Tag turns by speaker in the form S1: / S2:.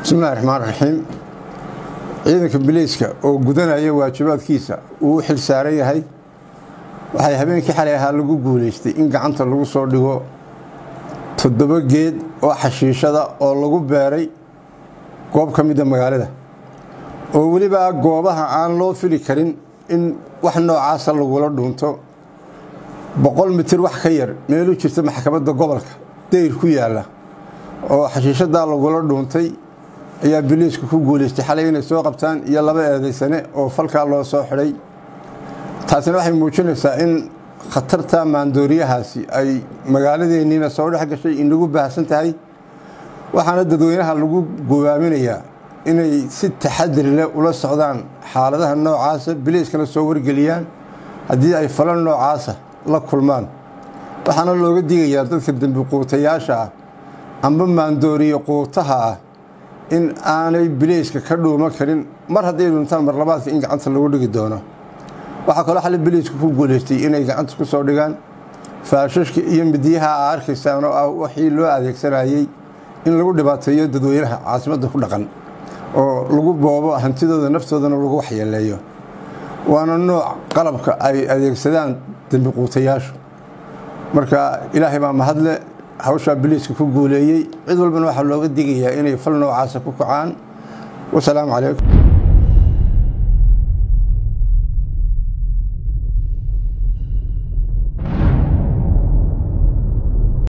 S1: بسم الله الرحمن الرحيم ciidanka biliiska oo gudanaya waajibaadkiisa uu xil saaran yahay waxay habeenkii xalay ahaa lagu guuleystay in gacanta lagu soo dhigo 7 geed oo xashiishada oo lagu beeray goob ka mid ah magaalada oo waliba goobaha aan loo fili karin in wax noocaas lagu la dhuunto 100 mitir wax ka yar meel u jirta maxkamadda gobolka deer ku yaala oo xashiishada lagu la dhuuntay ayaa biliisku ku guuleystay xalay inay soo qabtaan iyo 2 eedaysane oo falka loo soo xiray taasina waxay muujinaysaa in khatarta maandooriyahaasi ay magaaladeennina soo dhex gashay in lagu baahsan tahay waxaana dadweynaha lagu go'aaminayaa inay si taxadir leh ula socdaan xaaladaha noocaas biliiskana soo wargeliyaan haddii ay falan noocaas la kulmaan waxaana looga digayaa dadka dambi quutayaasha amba maandooriyo quutaha in aanay biliiska ka dhuuma karin mar haddii duntaan mar labaadka in gacanta lagu dhigi doono waxa kale xal biliisku ku guuleystay inay gacanta ku soo dhigaan faashashka iyo midiyaha arkaysan oo wixii loo adeegsanayay in lagu dhibaateeyo dadweynaha caasimadda ku dhaqan oo lagu boobo hantidooda naftoodana lagu waxyeeleeyo waana nooc qalabka ay adeegsadaan dambi quutayaashu marka ilaahay baa mahadle hawsha biliiska ku guuleeyay cid walbana waxa looga digayaa inay fal noocaas ku kacaan wassalaamu calaykum